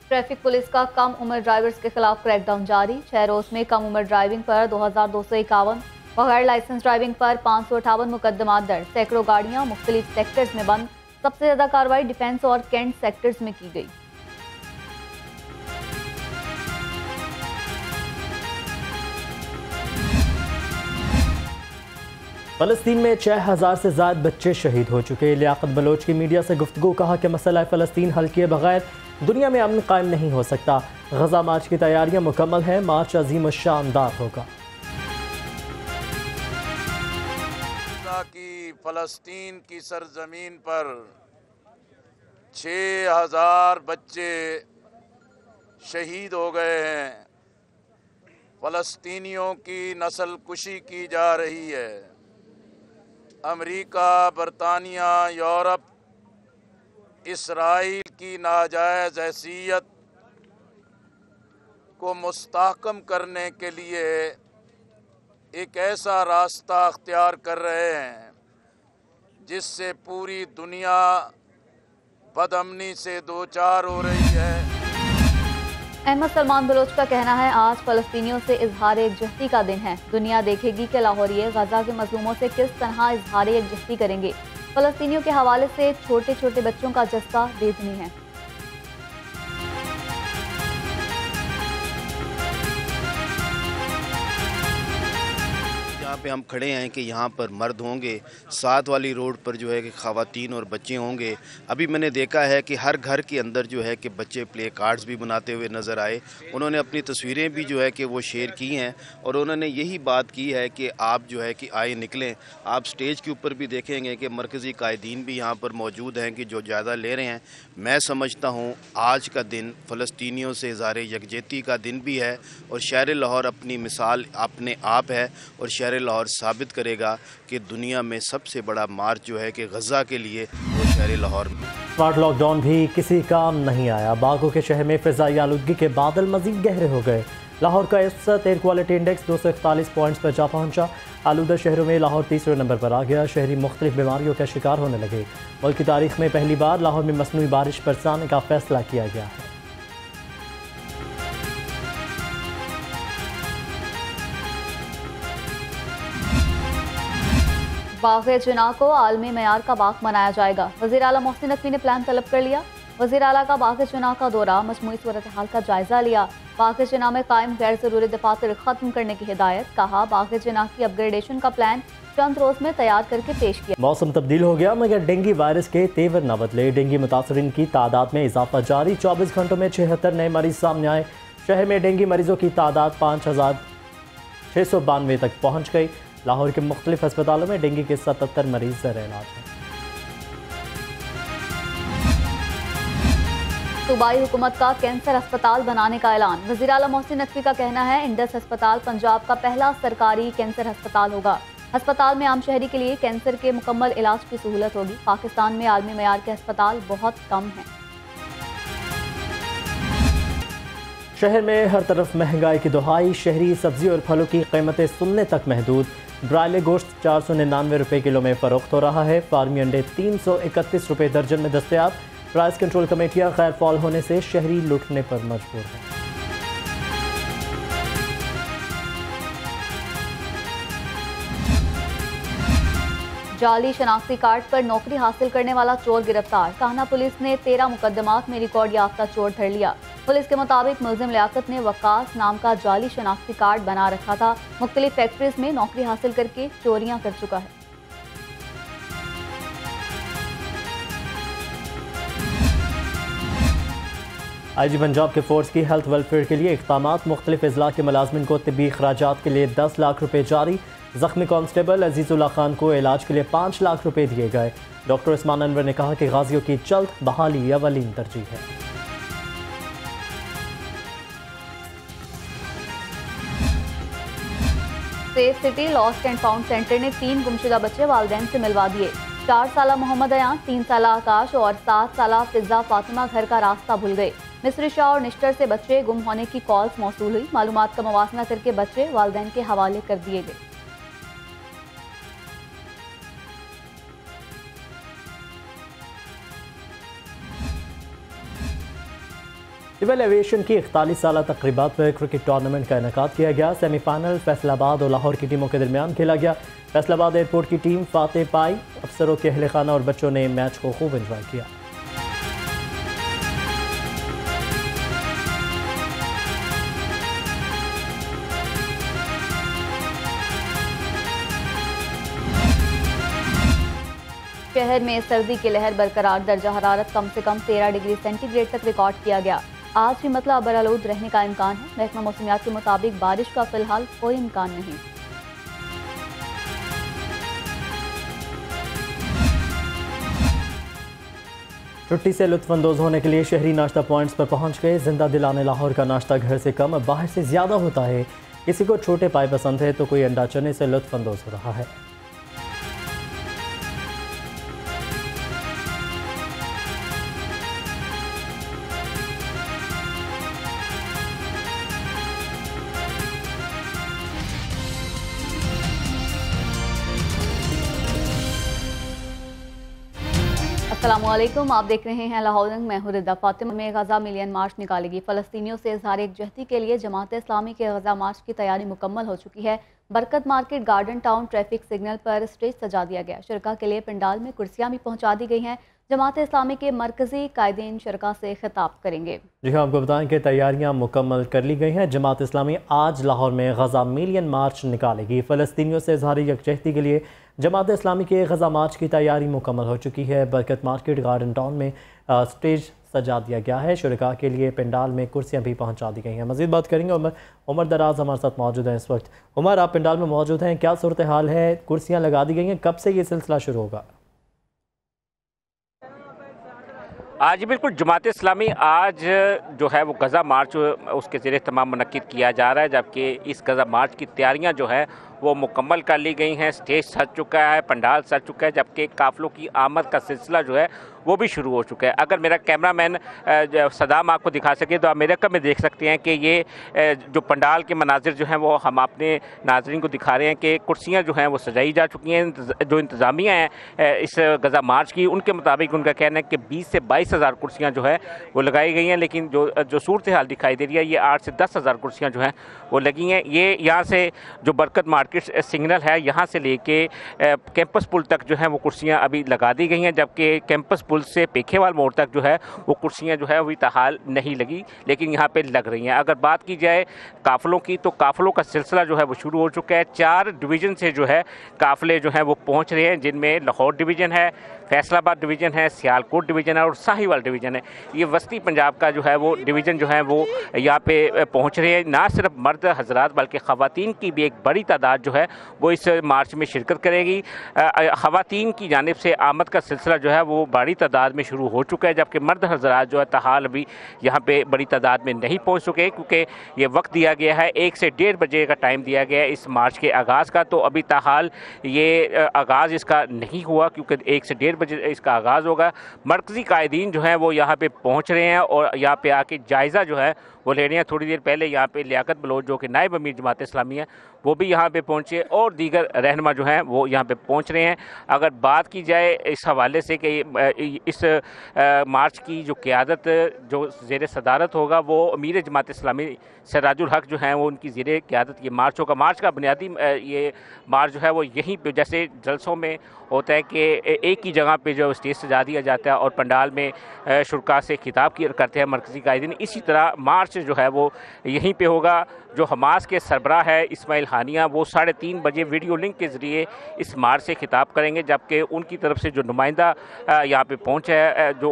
Traffic police का कम उम्र drivers के खिलाफ क्रैकडाउन जारी। 6 रोज में कम उम्र ड्राइविंग पर 2251, बगैर लाइसेंस ड्राइविंग पर 558 मुकदमा दर्ज। सैकड़ों गाड़ियां मुख्तलिफ सेक्टर्स में बंद। सबसे ज्यादा कार्रवाई डिफेंस और कैंट सेक्टर्स में की गई। फलस्तीन में 6000 से ज्यादा बच्चे शहीद हो चुके। लियाकत बलोच की मीडिया से गुफ्तगू, कहा कि मसला फ़लस्तीन हल किए बगैर दुनिया में अमन कायम नहीं हो सकता। गजा मार्च की तैयारियां मुकम्मल हैं, मार्च अजीम और शानदार होगा। की फ़लस्तीन की सरजमीन पर 6000 बच्चे शहीद हो गए हैं। फ़लस्तीनियों की नस्ल कुशी की जा रही है। अमेरिका, बरतानिया, यूरोप इसराइल की नाजायज़ हैसियत को मुस्तहकम करने के लिए एक ऐसा रास्ता अख्तियार कर रहे हैं जिससे पूरी दुनिया बदअमनी से दो चार हो रही है। अहमद सलमान बलोच का कहना है, आज फ़लस्तीनियों से इजहार एकजहती का दिन है। दुनिया देखेगी कि लाहौरिये गजा के मजलूमों से किस तरह इजहार एकजहती करेंगे। फ़लस्तीनियों के हवाले से छोटे छोटे बच्चों का जज्बा बेदनी है। यहाँ पे हम खड़े हैं कि यहाँ पर मर्द होंगे, साथ वाली रोड पर जो है कि ख़वातीन और बच्चे होंगे। अभी मैंने देखा है कि हर घर के अंदर जो है कि बच्चे प्ले कार्ड्स भी बनाते हुए नज़र आए। उन्होंने अपनी तस्वीरें भी जो है कि वो शेयर की हैं और उन्होंने यही बात की है कि आप जो है कि आए निकलें। आप स्टेज के ऊपर भी देखेंगे कि मरकज़ी कायदीन भी यहाँ पर मौजूद हैं कि जो ज़्यादा ले रहे हैं। मैं समझता हूँ आज का दिन फ़लस्तीनियों से इज़हार यकजहती का दिन भी है और शहर लाहौर अपनी मिसाल अपने आप है और शहर लाहौर साबित करेगा कि दुनिया में सबसे बड़ा मार्च जो है कि गजा के लिए वो शहर लाहौर में। स्मार्ट लॉकडाउन भी किसी काम नहीं आया। बागों के शहर में फ़िज़ाई आलूदगी के बादल मज़ीद गहरे हो गए। लाहौर का औसत एयर क्वालिटी इंडेक्स 241 पॉइंट्स पर जा पहुंचा। आलूदा शहरों में लाहौर तीसरे नंबर पर आ गया। शहरी मुख्तलिफ बीमारियों का शिकार होने लगे। मुल्क की तारीख में पहली बार लाहौर में मसनूई बारिश बरसाने का फैसला किया गया है। बाग़ जिना को आलमी मयार का बाग बनाया जाएगा। वज़ीर आला मोहसिन नकवी ने प्लान तलब कर लिया। वज़ीर आला का बाग़ जिना का दौरा, मजमूई सूरत हाल का जायजा लिया। बाग़ जिना में कायम गैर ज़रूरी दफातर खत्म करने की हिदायत। कहा, बाग़ जिना की अपग्रेडेशन का प्लान चंद रोज में तैयार करके पेश किया। मौसम तब्दील हो गया मगर डेंगू वायरस के तेवर न बदले। डेंगू मुतासरीन की तादाद में इजाफा जारी। 24 घंटों में 76 नए मरीज सामने आए। शहर में डेंगू मरीजों की तादाद 5692 तक पहुँच गई। लाहौर के मुख्तलिफ अस्पतालों में डेंगू के 77 मरीज ज़र इलाज हैं। सूबाई हुकूमत का कैंसर अस्पताल बनाने का ऐलान। वज़ीर आला मोहसिन नकवी का कहना है, इंडस अस्पताल पंजाब का पहला सरकारी कैंसर अस्पताल होगा। अस्पताल में आम शहरी के लिए कैंसर के मुकम्मल इलाज की सहूलत होगी। पाकिस्तान में आलमी मयार के अस्पताल बहुत कम हैं। शहर में हर तरफ महंगाई की दुहाई। शहरी सब्जी और फलों की कीमतें सुनने तक महदूद। ब्रायलर गोश्त 499 रुपये किलो में फ़रोख्त हो रहा है। फार्मी अंडे 331 रुपये दर्जन में दस्तयाब। प्राइस कंट्रोल कमेटियाँ गैर फॉल होने से शहरी लुटने पर मजबूर हैं। जाली शनाख्ती कार्ड पर नौकरी हासिल करने वाला चोर गिरफ्तार। कान्हा पुलिस ने 13 मुकदमात में रिकॉर्ड याफ्ता चोर धर लिया। पुलिस के मुताबिक मुलजिम लियाकत ने वकास नाम का जाली शनाख्ती कार्ड बना रखा था। मुख्तलिफ फैक्ट्रीज में नौकरी हासिल करके चोरियां कर चुका है। IG पंजाब के फोर्स की हेल्थ वेलफेयर के लिए इक़दामात। मुख्तलिफ अजला के मुलाजमिन को तिब्बी अखराजात के लिए 10 लाख रुपये जारी। जख्मी कांस्टेबल अजीजुल्लाह खान को इलाज के लिए 5 लाख रुपये दिए गए। डॉक्टर उस्मान अनवर ने कहा कि गाजियों की जल्द बहाली अवलीन तरजीह है। Safe city lost and found centre ने 3 गुमशुदा बच्चे वालिदैन से मिलवा दिए। 4 साला मोहम्मद अयान, 3 साला आकाश और 7 साला फिजा फातिमा घर का रास्ता भूल गए। मिस्री शाह और निश्तर से बच्चे गुम होने की कॉल्स मौसूल हुई। मालूमात का मवासना करके बच्चे वालिदैन के हवाले कर दिए गए। सिविल एविएशन की 41 साल तकरीबात पर क्रिकेट टूर्नामेंट का इनेकाद किया गया। सेमीफाइनल फैसलाबाद और लाहौर की टीमों के दरमियान खेला गया। फैसलाबाद एयरपोर्ट की टीम फातेह पाई। अफसरों के अहले खाना और बच्चों ने मैच को खूब एंजॉय किया। शहर में सर्दी की लहर बरकरार, दर्जा हरारत कम से कम 13 डिग्री सेंटीग्रेड तक रिकॉर्ड किया गया। आज भी मतलब बरालूद रहने का इम्कान है। महकमा मौसमियात के मुताबिक बारिश का फिलहाल कोई इम्कान नहीं। छुट्टी से लुत्फानंदोज होने के लिए शहरी नाश्ता पॉइंट्स पर पहुंच गए। जिंदा दिलाने लाहौर का नाश्ता घर से कम बाहर से ज़्यादा होता है। किसी को छोटे पाए पसंद है तो कोई अंडा चने से लुत्फानंदोज हो रहा है। अस्सलामुअलैकुम, आप देख रहे हैं लाहौर। मैं हूं रिदा फातिमा। में गजा मिलियन मार्च निकालेगी। फ़लस्तीनियों से इज़हार एकजहती के लिए जमात इस्लामी के गजा मार्च की तैयारी मुकम्मल हो चुकी है। Barkat market garden town traffic signal पर स्टेज सजा दिया गया। शुरका के लिए पंडाल में कुर्सियां भी पहुंचा दी गई हैं। जमात इस्लामी के मरकजी कायदीन शुरका से खिताब करेंगे। जी हाँ, आपको बताएं कि तैयारियां मुकम्मल कर ली गई हैं। जमात इस्लामी आज लाहौर में गजा मिलियन मार्च निकालेगी। फ़लस्तीनियों से इज़हार यकजहती के लिए जमात इस्लामी के गजा मार्च की तैयारी मुकम्मल हो चुकी है। बरकत मार्केट गार्डन टाउन में स्टेज सजा दिया गया है। शुरका के लिए पंडाल में कुर्सियां भी पहुंचा दी गई हैं। मज़ीद बात करेंगे। उमर दराज हमारे साथ मौजूद हैं इस वक्त। उमर, आप पंडाल में मौजूद हैं, क्या सूरत हाल है? कुर्सियाँ लगा दी गई हैं, कब से ये सिलसिला शुरू होगा? जी बिल्कुल, जमात इस्लामी आज जो है वो गज़ा मार्च उसके ज़रिए तमाम मुनक्किद किया जा रहा है। जबकि इस गज़ा मार्च की तैयारियां जो है वो मुकम्मल कर ली गई हैं। स्टेज सज चुका है, पंडाल सज चुका है, जबकि काफ़िलों की आमद का सिलसिला जो है वो भी शुरू हो चुका है। अगर मेरा कैमरामैन सदाम आपको दिखा सके तो अमेरिका में देख सकते हैं कि ये जो पंडाल के मनाजिर जो हैं वो हम अपने नाज़रीन को दिखा रहे हैं कि कुर्सियां जो हैं वो सजाई जा चुकी हैं। जो इंतज़ामिया है इस गज़ा मार्च की, उनके मुताबिक उनका कहना है कि 20 से 22 हज़ार कुर्सियाँ जो है वो लगाई गई हैं। लेकिन जो सूरत हाल दिखाई दे रही है, ये 8 से 10 हज़ार कुर्सियाँ जो हैं वो लगी हैं। ये यहाँ से जो बरकत मार्केट सिग्नल है, यहाँ से लेके कैंपस पुल तक जो है वो कुर्सियाँ अभी लगा दी गई हैं। जबकि कैंपस पुल से पेखेवाल मोड़ तक जो है वो कुर्सियाँ जो है अभी तहाल नहीं लगी, लेकिन यहाँ पे लग रही हैं। अगर बात की जाए काफ़िलों की, तो काफ़िलों का सिलसिला जो है वो शुरू हो चुका है। 4 डिवीज़न से जो है काफ़िले जो हैं वो पहुँच रहे हैं, जिनमें लाहौर डिवीज़न है, फैसलाबाद डिवीज़न है, सियालकोट डिवीज़न है और साहिवाल डिवीज़न है। ये वस्ती पंजाब का जो है वो डिवीज़न जो है वो यहाँ पे पहुँच रहे हैं। ना सिर्फ मर्द हजरात बल्कि ख़वातीन की भी एक बड़ी तादाद जो है वो इस मार्च में शिरकत करेगी। ख़वातीन की जानिब से आमद का सिलसिला जो है वो बड़ी तादाद में शुरू हो चुका है, जबकि मर्द हजरात जो है तहाल अभी यहाँ पे बड़ी तादाद में नहीं पहुँच चुके, क्योंकि ये वक्त दिया गया है 1 से 1.5 बजे का टाइम दिया गया है इस मार्च के आगाज़ का। तो अभी तहाल ये आगाज़ इसका नहीं हुआ, क्योंकि 1 से 1.5 बजे इसका आगाज़ होगा। मरकज़ी कायदीन जो हैं वो यहाँ पे पहुँच रहे हैं और यहाँ पे आके जायज़ा जो है वो ले रहे हैं। थोड़ी देर पहले यहाँ पे लियाकत बलोच जो कि नायब अमीर जमात इस्लामी है वो भी यहाँ पे पहुँचे और दीगर रहनुमा जो हैं वो यहाँ पे पहुँच रहे हैं। अगर बात की जाए इस हवाले से कि इस मार्च की जो क़यादत जो ज़ेर सदारत होगा वो अमीर जमात इस्लामी सिराजुल हक जो हैं वो उनकी ज़ेर क़यादत ये मार्च होगा। मार्च का बुनियादी ये मार्च जो है वो यहीं पे जैसे जलसों में होता है कि एक ही जगह पे जो स्टेज सजा दिया जाता है और पंडाल में शुरका से खिताब करते हैं मरकज़ी कायदीन, इसी तरह मार्च जो है वो यहीं पे होगा। जो हमास के सरबराह है इस्माइल हानिया, वो 3:30 बजे वीडियो लिंक के ज़रिए इस मार्च से खिताब करेंगे, जबकि उनकी तरफ से जो नुमाइंदा यहाँ पे पहुँचा है जो